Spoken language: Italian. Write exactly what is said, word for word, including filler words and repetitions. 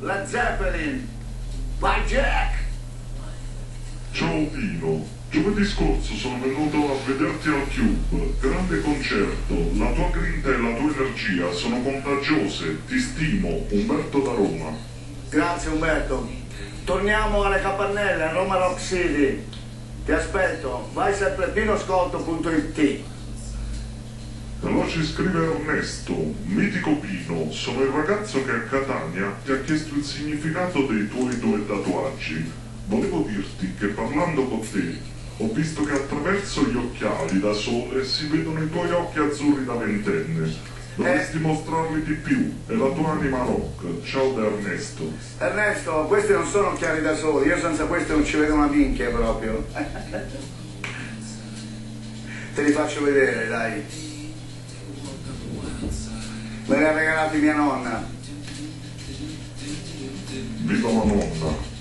Led Zeppelin. Vai Jack! Ciao Pino, giovedì scorso sono venuto a vederti al Cube, grande concerto, la tua grinta e la tua energia sono contagiose, ti stimo, Umberto da Roma. Grazie Umberto. Torniamo alle Capannelle, a Roma Rock City. Ti aspetto, vai sempre a pinoscolto punto it. Allora ci scrive Ernesto, mitico Pino, sono il ragazzo che a Catania ti ha chiesto il significato dei tuoi due tatuaggi. Volevo dirti che parlando con te ho visto che attraverso gli occhiali da sole si vedono i tuoi occhi azzurri da ventenne. Dovresti eh. mostrarli di più, è la tua anima rock. Ciao da Ernesto. Ernesto, questi non sono occhiali da sole, io senza questi non ci vedo una minchia proprio. Te li faccio vedere, dai. Me li ha regalati mia nonna. Viva la nonna!